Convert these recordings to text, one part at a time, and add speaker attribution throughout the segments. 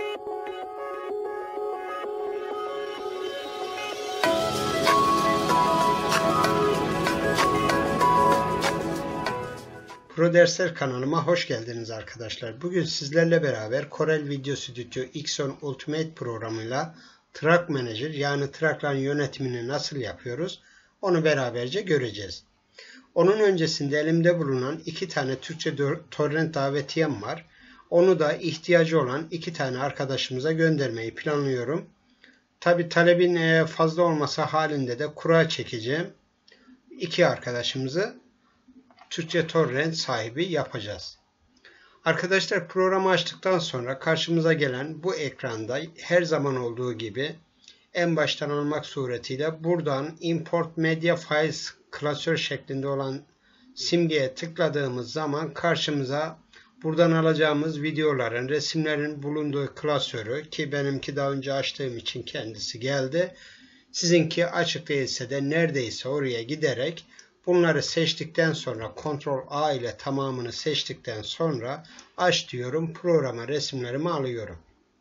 Speaker 1: Pro Dersler kanalıma hoş geldiniz arkadaşlar. Bugün sizlerle beraber Corel Video Studio X10 Ultimate programıyla Track Manager yani trackların yönetimini nasıl yapıyoruz onu beraberce göreceğiz. Onun öncesinde elimde bulunan 2 tane Türkçe torrent davetiyem var. Onu da ihtiyacı olan 2 tane arkadaşımıza göndermeyi planlıyorum. Tabi talebin fazla olması halinde de kura çekeceğim. 2 arkadaşımızı Türkçe torrent sahibi yapacağız. Arkadaşlar programı açtıktan sonra karşımıza gelen bu ekranda her zaman olduğu gibi en baştan almak suretiyle buradan Import Media Files klasör şeklinde olan simgeye tıkladığımız zaman karşımıza buradan alacağımız videoların, resimlerin bulunduğu klasörü, ki benimki daha önce açtığım için kendisi geldi. Sizinki açık değilse de neredeyse oraya giderek bunları seçtikten sonra Ctrl A ile tamamını seçtikten sonra aç diyorum. Programa resimlerimi alıyorum.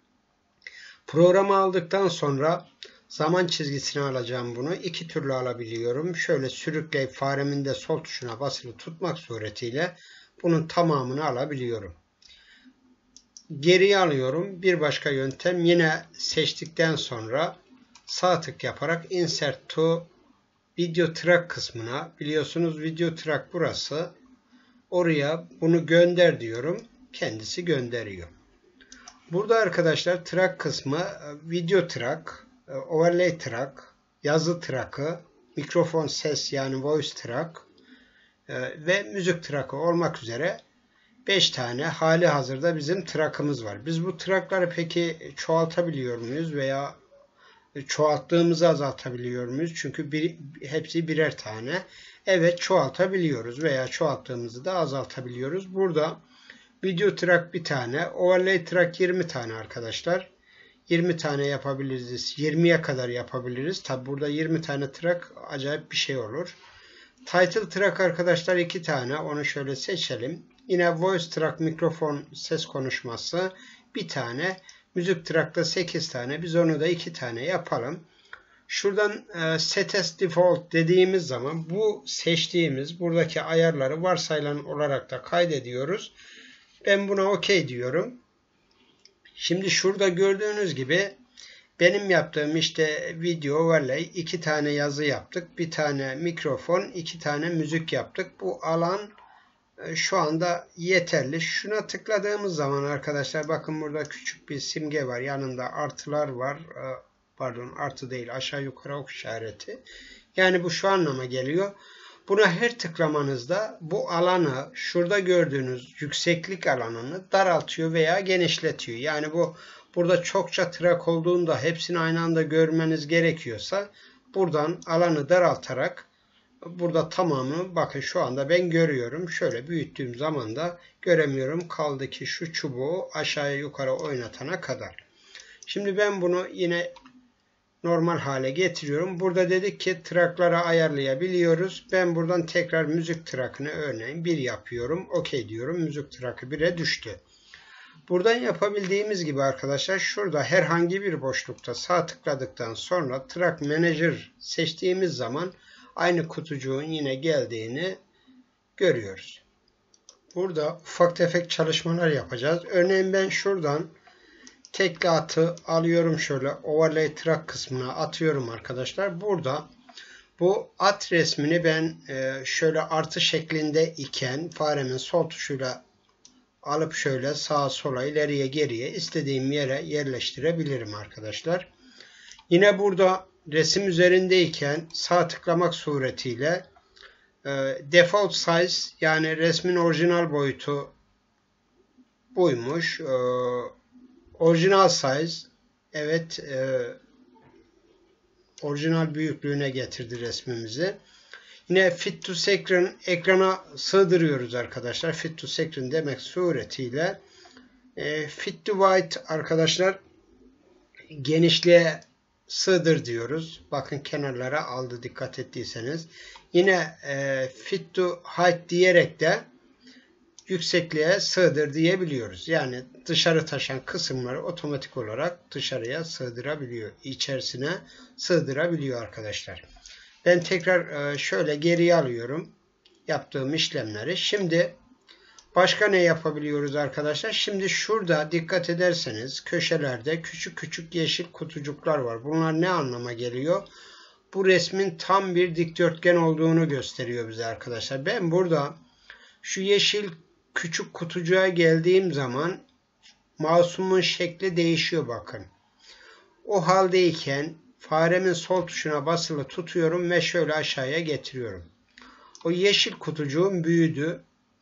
Speaker 1: Programı aldıktan sonra zaman çizgisini alacağım bunu. 2 türlü alabiliyorum. Şöyle sürükleyip faremin de sol tuşuna basılı tutmak suretiyle bunun tamamını alabiliyorum. Geriye alıyorum. Bir başka yöntem yine seçtikten sonra sağ tık yaparak Insert to Video Track kısmına, biliyorsunuz Video Track burası. Oraya bunu gönder diyorum. Kendisi gönderiyor. Burada arkadaşlar track kısmı Video Track, Overlay Track, yazı track'ı, mikrofon ses yani Voice Track ve müzik track'ı olmak üzere 5 tane hali hazırda bizim track'ımız var. Biz bu track'ları peki çoğaltabiliyor muyuz veya çoğalttığımızı azaltabiliyor muyuz? Çünkü hepsi birer tane. Evet, çoğaltabiliyoruz veya çoğalttığımızı da azaltabiliyoruz. Burada video track bir tane, overlay track 20 tane arkadaşlar. 20 tane yapabiliriz. 20'ye kadar yapabiliriz. Tabi burada 20 tane track acayip bir şey olur. Title track arkadaşlar 2 tane. Onu şöyle seçelim. Yine voice track mikrofon ses konuşması bir tane. Müzik track'ta 8 tane. Biz onu da 2 tane yapalım. Şuradan set as default dediğimiz zaman bu seçtiğimiz buradaki ayarları varsayılan olarak da kaydediyoruz. Ben buna OK diyorum. Şimdi şurada gördüğünüz gibi benim yaptığım işte video overlay 2 tane yazı yaptık. Bir tane mikrofon, 2 tane müzik yaptık. Bu alan şu anda yeterli. Şuna tıkladığımız zaman arkadaşlar bakın burada küçük bir simge var. Yanında artılar var. Pardon, artı değil, aşağı yukarı ok işareti. Yani bu şu anlama geliyor. Buna her tıklamanızda bu alanı, şurada gördüğünüz yükseklik alanını daraltıyor veya genişletiyor. Yani bu burada çokça track olduğunda hepsini aynı anda görmeniz gerekiyorsa buradan alanı daraltarak burada tamamını bakın şu anda ben görüyorum. Şöyle büyüttüğüm zaman da göremiyorum. Kaldı ki şu çubuğu aşağıya yukarı oynatana kadar. Şimdi ben bunu yine normal hale getiriyorum. Burada dedik ki track'ları ayarlayabiliyoruz. Ben buradan tekrar müzik track'ını örneğin 1 yapıyorum. OK diyorum. Müzik track'ı 1'e düştü. Buradan yapabildiğimiz gibi arkadaşlar şurada herhangi bir boşlukta sağ tıkladıktan sonra Track Manager seçtiğimiz zaman aynı kutucuğun yine geldiğini görüyoruz. Burada ufak tefek çalışmalar yapacağız. Örneğin ben şuradan tekli atı alıyorum, şöyle overlay track kısmına atıyorum arkadaşlar. Burada bu at resmini ben şöyle artı şeklinde iken faremin sol tuşuyla alıp şöyle sağa sola ileriye geriye istediğim yere yerleştirebilirim arkadaşlar. Yine burada resim üzerindeyken sağ tıklamak suretiyle default size yani resmin orijinal boyutu buymuş. Orijinal size, evet, orijinal büyüklüğüne getirdi resmimizi. Yine fit to screen, ekrana sığdırıyoruz arkadaşlar. Fit to screen demek suretiyle fit to width arkadaşlar genişliğe sığdır diyoruz. Bakın kenarlara aldı dikkat ettiyseniz. Yine fit to height diyerek de yüksekliğe sığdır diyebiliyoruz. Yani dışarı taşan kısımları otomatik olarak dışarıya sığdırabiliyor. İçerisine sığdırabiliyor arkadaşlar. Ben tekrar şöyle geriye alıyorum yaptığım işlemleri. Şimdi başka ne yapabiliyoruz arkadaşlar? Şimdi şurada dikkat ederseniz köşelerde küçük küçük yeşil kutucuklar var. Bunlar ne anlama geliyor? Bu resmin tam bir dikdörtgen olduğunu gösteriyor bize arkadaşlar. Ben burada şu yeşil küçük kutucuğa geldiğim zaman mouse'umun şekli değişiyor bakın. O haldeyken faremin sol tuşuna basılı tutuyorum ve şöyle aşağıya getiriyorum. O yeşil kutucuğum büyüdü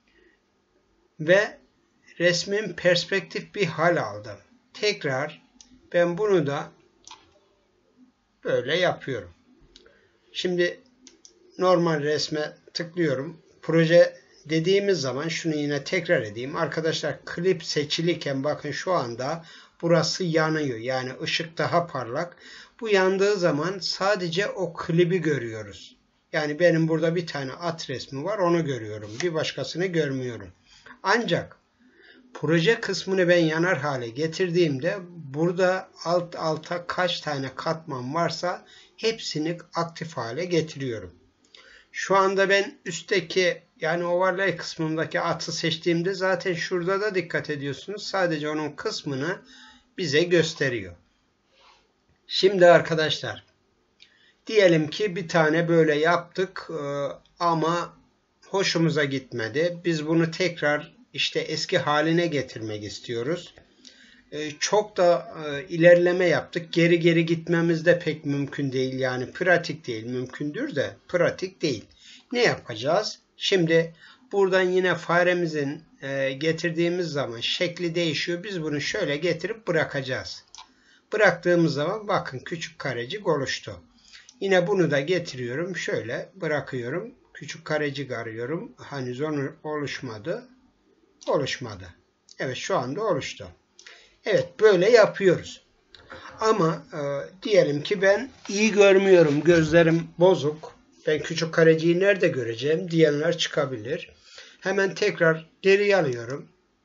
Speaker 1: ve resmin perspektif bir hal aldı. Tekrar ben bunu da böyle yapıyorum. Şimdi normal resme tıklıyorum. Proje dediğimiz zaman şunu yine tekrar edeyim. Arkadaşlar klip seçiliyken bakın şu anda burası yanıyor. Yani ışık daha parlak. Bu yandığı zaman sadece o klibi görüyoruz. Yani benim burada bir tane at resmi var, onu görüyorum. Bir başkasını görmüyorum. Ancak proje kısmını ben yanar hale getirdiğimde burada alt alta kaç tane katman varsa hepsini aktif hale getiriyorum. Şu anda ben üstteki yani overlay kısmındaki atı seçtiğimde zaten şurada da dikkat ediyorsunuz. Sadece onun kısmını bize gösteriyor. Şimdi arkadaşlar diyelim ki bir tane böyle yaptık ama hoşumuza gitmedi. Biz bunu tekrar işte eski haline getirmek istiyoruz. Çok da ilerleme yaptık. Geri geri gitmemiz de pek mümkün değil. Yani pratik değil. Mümkündür de pratik değil. Ne yapacağız? Şimdi buradan yine faremizin getirdiğimiz zaman şekli değişiyor. Biz bunu şöyle getirip bırakacağız. Bıraktığımız zaman bakın küçük karecik oluştu. Yine bunu da getiriyorum. Şöyle bırakıyorum. Küçük karecik arıyorum. Henüz onu oluşmadı. Oluşmadı. Evet şu anda oluştu. Evet böyle yapıyoruz. Ama diyelim ki ben iyi görmüyorum. Gözlerim bozuk. Ben küçük kareciyi nerede göreceğim diyenler çıkabilir. Hemen tekrar geriye alıyorum.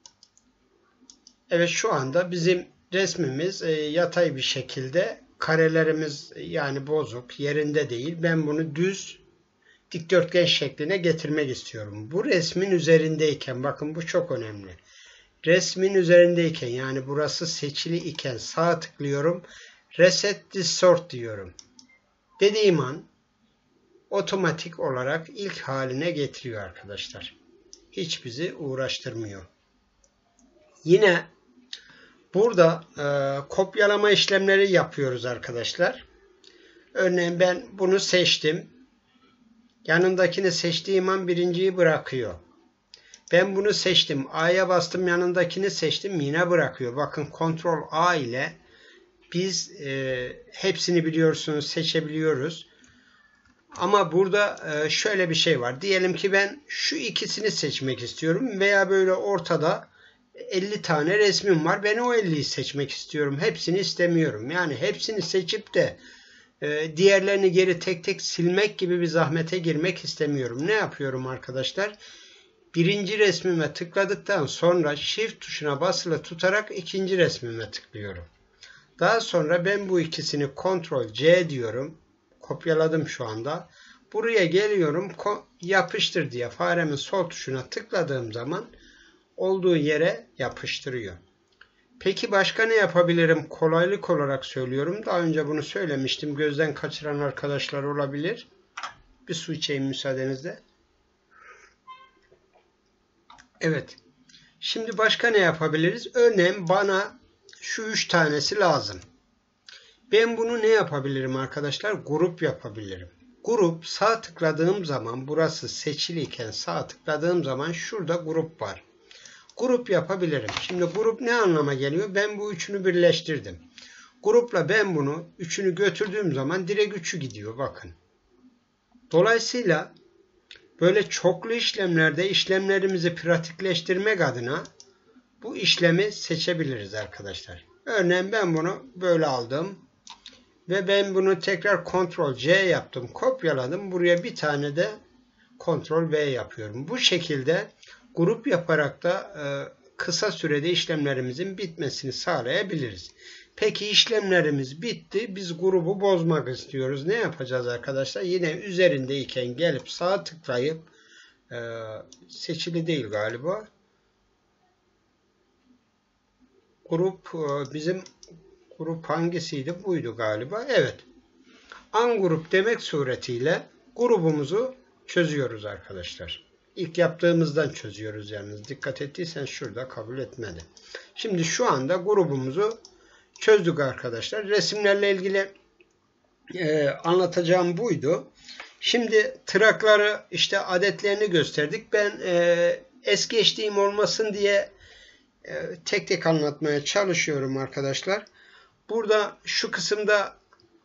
Speaker 1: Evet şu anda bizim resmimiz yatay bir şekilde. Karelerimiz yani bozuk, yerinde değil. Ben bunu düz dikdörtgen şekline getirmek istiyorum. Bu resmin üzerindeyken bakın bu çok önemli. Resmin üzerindeyken yani burası seçili iken sağa tıklıyorum. Reset Distort diyorum. Dediğim an otomatik olarak ilk haline getiriyor arkadaşlar. Hiç bizi uğraştırmıyor. Yine burada kopyalama işlemleri yapıyoruz arkadaşlar. Örneğin ben bunu seçtim. Yanındakini seçtiğim an birinciyi bırakıyor. Ben bunu seçtim. A'ya bastım, yanındakini seçtim. Yine bırakıyor. Bakın Ctrl A ile biz hepsini biliyorsunuz seçebiliyoruz. Ama burada şöyle bir şey var. Diyelim ki ben şu ikisini seçmek istiyorum. Veya böyle ortada 50 tane resmim var. Ben o 50'yi seçmek istiyorum. Hepsini istemiyorum. Yani hepsini seçip de diğerlerini geri tek tek silmek gibi bir zahmete girmek istemiyorum. Ne yapıyorum arkadaşlar? Birinci resmime tıkladıktan sonra Shift tuşuna basılı tutarak ikinci resmime tıklıyorum. Daha sonra ben bu ikisini Ctrl C diyorum. Kopyaladım şu anda. Buraya geliyorum. Yapıştır diye faremin sol tuşuna tıkladığım zaman olduğu yere yapıştırıyor. Peki başka ne yapabilirim? Kolaylık olarak söylüyorum. Daha önce bunu söylemiştim. Gözden kaçıran arkadaşlar olabilir. Bir su içeyim müsaadenizle. Evet. Şimdi başka ne yapabiliriz? Örneğin bana şu 3 tanesi lazım. Ben bunu ne yapabilirim arkadaşlar? Grup yapabilirim. Grup sağ tıkladığım zaman burası seçiliyken sağ tıkladığım zaman şurada grup var. Grup yapabilirim. Şimdi grup ne anlama geliyor? Ben bu üçünü birleştirdim. Grupla ben bunu üçünü götürdüğüm zaman direkt üçü gidiyor. Bakın. Dolayısıyla böyle çoklu işlemlerde işlemlerimizi pratikleştirmek adına bu işlemi seçebiliriz arkadaşlar. Örneğin ben bunu böyle aldım. Ve ben bunu tekrar Ctrl C yaptım. Kopyaladım. Buraya bir tane de Ctrl V yapıyorum. Bu şekilde grup yaparak da kısa sürede işlemlerimizin bitmesini sağlayabiliriz. Peki işlemlerimiz bitti. Biz grubu bozmak istiyoruz. Ne yapacağız arkadaşlar? Yine üzerindeyken gelip sağ tıklayıp seçili değil galiba. Grup bizim grup hangisiydi? Buydu galiba. Evet. Ungroup demek suretiyle grubumuzu çözüyoruz arkadaşlar. İlk yaptığımızdan çözüyoruz yalnız. Dikkat ettiysen şurada kabul etmedi. Şimdi şu anda grubumuzu çözdük arkadaşlar. Resimlerle ilgili anlatacağım buydu. Şimdi trakları işte adetlerini gösterdik. Ben es geçtiğim olmasın diye tek tek anlatmaya çalışıyorum arkadaşlar. Burada şu kısımda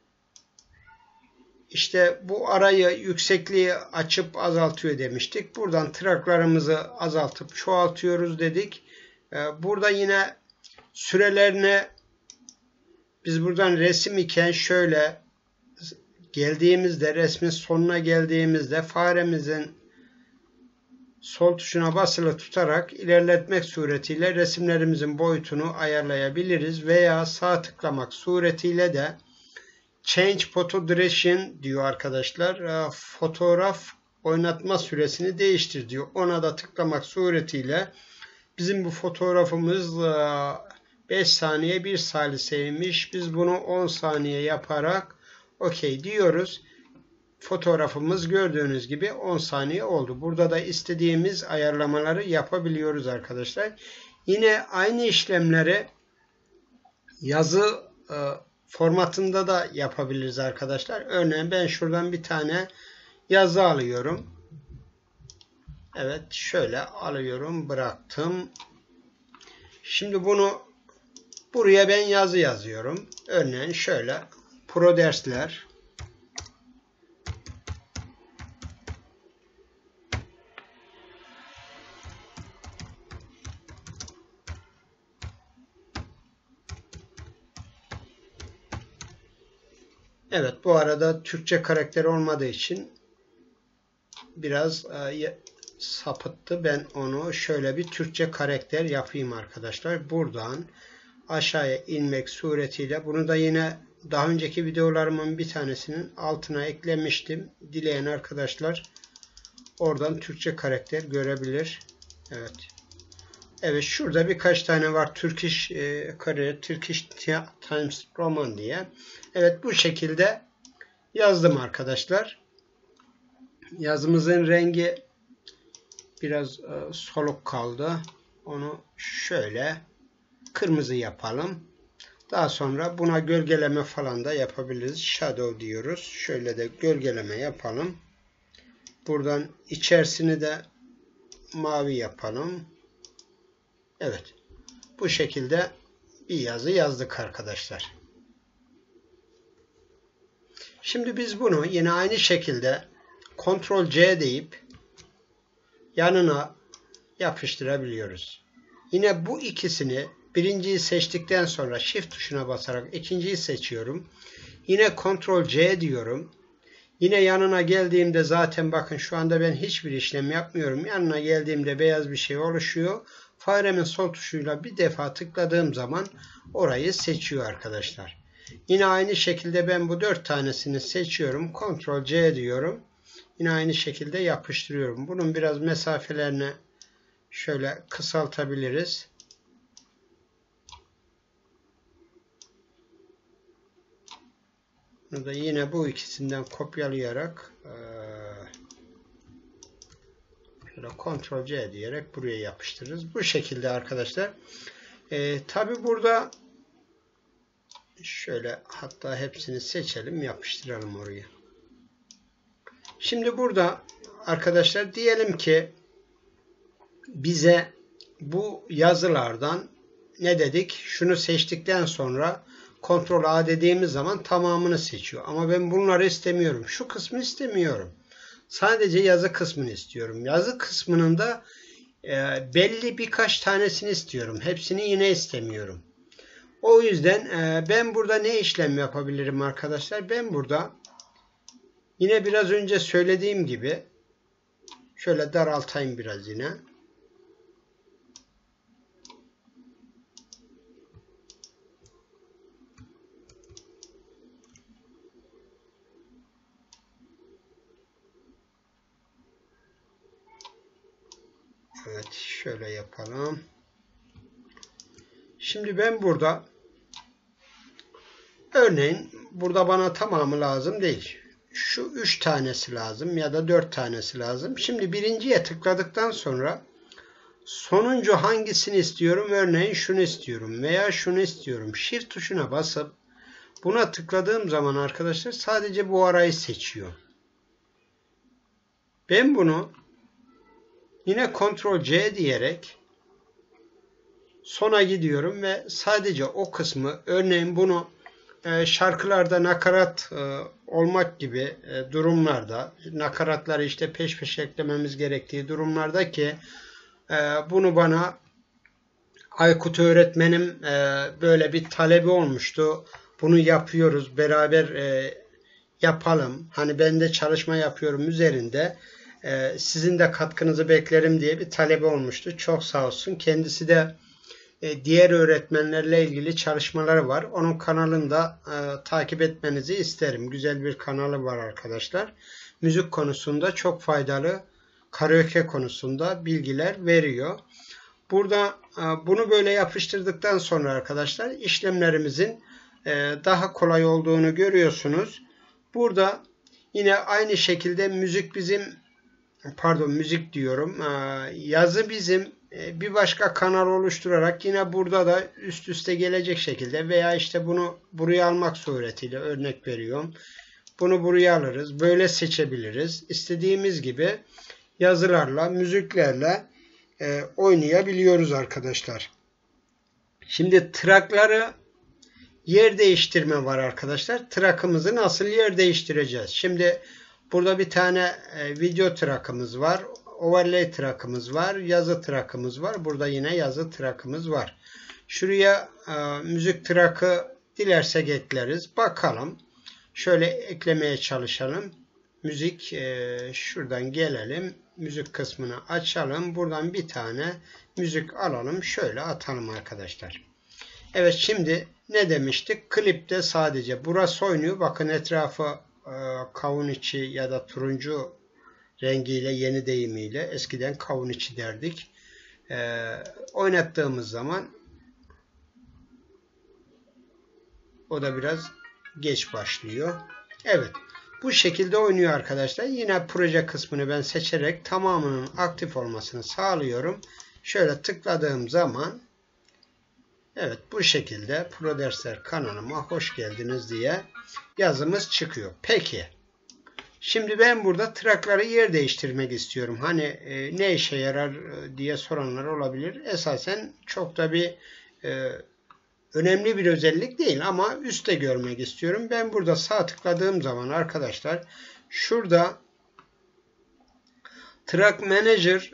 Speaker 1: İşte bu arayı, yüksekliği açıp azaltıyor demiştik. Buradan traklarımızı azaltıp çoğaltıyoruz dedik. Burada yine sürelerine biz buradan resim iken şöyle geldiğimizde, resmin sonuna geldiğimizde faremizin sol tuşuna basılı tutarak ilerletmek suretiyle resimlerimizin boyutunu ayarlayabiliriz. Veya sağ tıklamak suretiyle de Change Photo Duration diyor arkadaşlar. Fotoğraf oynatma süresini değiştir diyor. Ona da tıklamak suretiyle bizim bu fotoğrafımız 5 saniye 1 saliseymiş. Biz bunu 10 saniye yaparak OK diyoruz. Fotoğrafımız gördüğünüz gibi 10 saniye oldu. Burada da istediğimiz ayarlamaları yapabiliyoruz arkadaşlar. Yine aynı işlemleri yazı formatında da yapabiliriz arkadaşlar. Örneğin ben şuradan bir tane yazı alıyorum. Evet, şöyle alıyorum, bıraktım. Şimdi bunu buraya ben yazı yazıyorum. Örneğin şöyle pro dersler. Evet, bu arada Türkçe karakter olmadığı için biraz sapıttı. Ben onu şöyle bir Türkçe karakter yapayım arkadaşlar. Buradan aşağıya inmek suretiyle bunu da yine daha önceki videolarımın bir tanesinin altına eklemiştim. Dileyen arkadaşlar oradan Türkçe karakter görebilir. Evet. Evet, şurada birkaç tane var. Turkish Times Roman diye. Evet, bu şekilde yazdım arkadaşlar. Yazımızın rengi biraz soluk kaldı. Onu şöyle kırmızı yapalım. Daha sonra buna gölgeleme falan da yapabiliriz. Shadow diyoruz. Şöyle de gölgeleme yapalım. Buradan içerisini de mavi yapalım. Evet. Bu şekilde bir yazı yazdık arkadaşlar. Şimdi biz bunu yine aynı şekilde Ctrl C deyip yanına yapıştırabiliyoruz. Yine bu ikisini, birinciyi seçtikten sonra Shift tuşuna basarak ikinciyi seçiyorum. Yine Ctrl C diyorum. Yine yanına geldiğimde zaten bakın şu anda ben hiçbir işlem yapmıyorum. Yanına geldiğimde beyaz bir şey oluşuyor. Faremin sol tuşuyla bir defa tıkladığım zaman orayı seçiyor arkadaşlar. Yine aynı şekilde ben bu 4 tanesini seçiyorum. Ctrl C diyorum. Yine aynı şekilde yapıştırıyorum. Bunun biraz mesafelerini şöyle kısaltabiliriz. Bunu da yine bu ikisinden kopyalayarak şöyle Ctrl C diyerek buraya yapıştırırız. Bu şekilde arkadaşlar. Tabi burada şöyle hatta hepsini seçelim, yapıştıralım oraya. Şimdi burada arkadaşlar diyelim ki bize bu yazılardan ne dedik? Şunu seçtikten sonra Ctrl A dediğimiz zaman tamamını seçiyor. Ama ben bunları istemiyorum. Şu kısmı istemiyorum. Sadece yazı kısmını istiyorum. Yazı kısmının da belli birkaç tanesini istiyorum. Hepsini yine istemiyorum. O yüzden ben burada ne işlem yapabilirim arkadaşlar? Ben burada yine biraz önce söylediğim gibi şöyle daraltayım biraz yine. Evet, şöyle yapalım. Şimdi ben burada örneğin burada bana tamamı lazım değil. Şu 3 tanesi lazım ya da 4 tanesi lazım. Şimdi birinciye tıkladıktan sonra sonuncu hangisini istiyorum? Örneğin şunu istiyorum veya şunu istiyorum. Shift tuşuna basıp buna tıkladığım zaman arkadaşlar sadece bu arayı seçiyor. Ben bunu yine Ctrl C diyerek sona gidiyorum ve sadece o kısmı, örneğin bunu şarkılarda nakarat olmak gibi durumlarda, nakaratları işte peş peşe eklememiz gerektiği durumlarda ki bunu bana Aykut öğretmenim böyle bir talebi olmuştu. Bunu yapıyoruz, beraber yapalım. Hani ben de çalışma yapıyorum üzerinde. Sizin de katkınızı beklerim diye bir talebi olmuştu. Çok sağ olsun. Kendisi de diğer öğretmenlerle ilgili çalışmaları var. Onun kanalını da takip etmenizi isterim. Güzel bir kanalı var arkadaşlar. Müzik konusunda çok faydalı, karaoke konusunda bilgiler veriyor. Burada bunu böyle yapıştırdıktan sonra arkadaşlar işlemlerimizin daha kolay olduğunu görüyorsunuz. Burada yine aynı şekilde müzik diyorum. Yazı bizim bir başka kanal oluşturarak yine burada da üst üste gelecek şekilde veya işte bunu buraya almak suretiyle örnek veriyorum. Bunu buraya alırız. Böyle seçebiliriz. İstediğimiz gibi yazılarla, müziklerle oynayabiliyoruz arkadaşlar. Şimdi trackları yer değiştirme var arkadaşlar. Track'ımızı nasıl yer değiştireceğiz? Şimdi burada bir tane video track'ımız var. Overlay track'ımız var. Yazı track'ımız var. Burada yine yazı track'ımız var. Şuraya müzik track'ı dilersek ekleriz. Bakalım. Şöyle eklemeye çalışalım. Müzik şuradan gelelim. Müzik kısmını açalım. Buradan bir tane müzik alalım. Şöyle atalım arkadaşlar. Evet, şimdi ne demiştik? Klipte sadece burası oynuyor. Bakın etrafı kavun içi ya da turuncu rengiyle, yeni deyimiyle, eskiden kavun içi derdik. Oynattığımız zaman o da biraz geç başlıyor. Evet. Bu şekilde oynuyor arkadaşlar. Yine proje kısmını ben seçerek tamamının aktif olmasını sağlıyorum. Şöyle tıkladığım zaman evet, bu şekilde ProDersler kanalıma hoş geldiniz diye yazımız çıkıyor. Peki. Şimdi ben burada trackları yer değiştirmek istiyorum. Hani ne işe yarar diye soranlar olabilir. Esasen çok da bir önemli bir özellik değil ama üstte görmek istiyorum. Ben burada sağ tıkladığım zaman arkadaşlar şurada Track Manager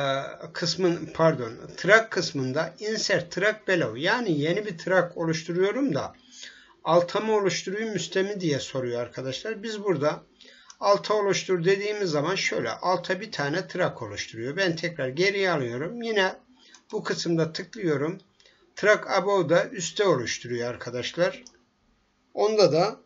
Speaker 1: track kısmında Insert Track Below, yani yeni bir track oluşturuyorum da alta mı oluşturayım üstte mi diye soruyor arkadaşlar. Biz burada alta oluştur dediğimiz zaman şöyle alta bir tane track oluşturuyor. Ben tekrar geriye alıyorum. Yine bu kısımda tıklıyorum. Track Above da üstte oluşturuyor arkadaşlar. Onda da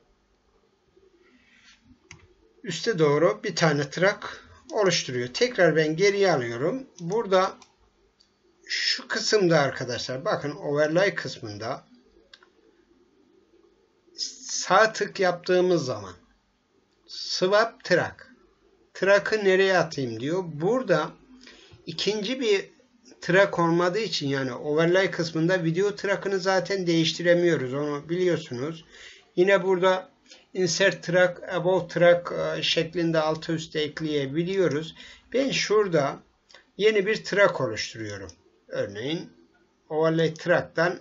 Speaker 1: üste doğru bir tane track oluşturuyor. Tekrar ben geriye alıyorum. Burada şu kısımda arkadaşlar bakın overlay kısmında sağ tık yaptığımız zaman swap track. Track'ı nereye atayım diyor. Burada ikinci bir track olmadığı için, yani overlay kısmında video track'ını zaten değiştiremiyoruz. Onu biliyorsunuz. Yine burada insert track, above track şeklinde alta üstte ekleyebiliyoruz. Ben şurada yeni bir track oluşturuyorum. Örneğin overlay track'tan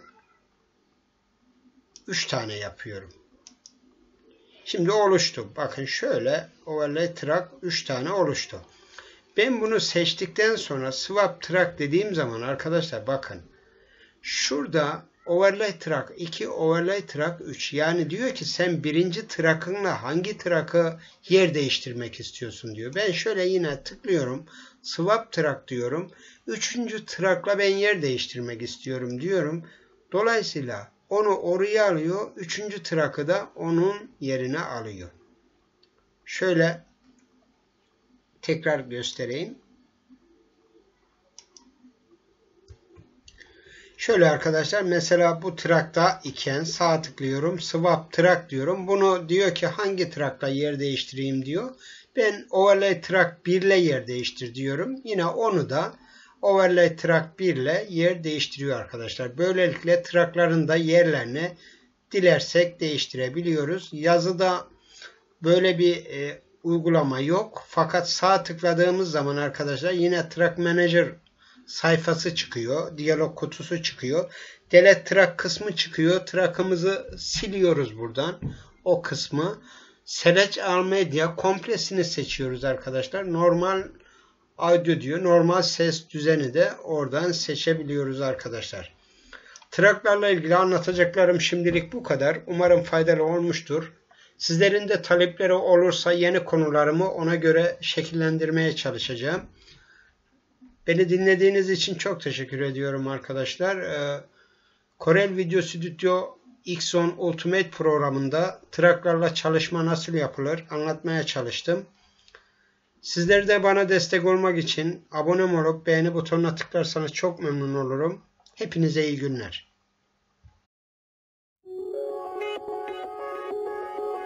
Speaker 1: 3 tane yapıyorum. Şimdi oluştu. Bakın şöyle overlay track 3 tane oluştu. Ben bunu seçtikten sonra swap track dediğim zaman arkadaşlar bakın şurada overlay track 2, overlay track 3. Yani diyor ki sen birinci track'ınla hangi track'ı yer değiştirmek istiyorsun diyor. Ben şöyle yine tıklıyorum. Swap track diyorum. Üçüncü track'la ben yer değiştirmek istiyorum diyorum. Dolayısıyla onu oraya alıyor. Üçüncü track'ı da onun yerine alıyor. Şöyle tekrar göstereyim. Şöyle arkadaşlar, mesela bu trakta iken sağ tıklıyorum. Swap track diyorum. Bunu diyor ki hangi trakla yer değiştireyim diyor. Ben overlay track 1 ile yer değiştir diyorum. Yine onu da overlay track 1 ile yer değiştiriyor arkadaşlar. Böylelikle trakların da yerlerini dilersek değiştirebiliyoruz. Yazıda böyle bir uygulama yok. Fakat sağ tıkladığımız zaman arkadaşlar yine Track Manager sayfası çıkıyor. Diyalog kutusu çıkıyor. Delete Track kısmı çıkıyor. Track'ımızı siliyoruz buradan. O kısmı. Select All Media komplesini seçiyoruz arkadaşlar. Normal audio diyor. Normal ses düzeni de oradan seçebiliyoruz arkadaşlar. Track'larla ilgili anlatacaklarım şimdilik bu kadar. Umarım faydalı olmuştur. Sizlerin de talepleri olursa yeni konularımı ona göre şekillendirmeye çalışacağım. Beni dinlediğiniz için çok teşekkür ediyorum arkadaşlar. Corel Video Studio X10 Ultimate programında tracklarla çalışma nasıl yapılır anlatmaya çalıştım. Sizler de bana destek olmak için abone olup beğeni butonuna tıklarsanız çok memnun olurum. Hepinize iyi günler.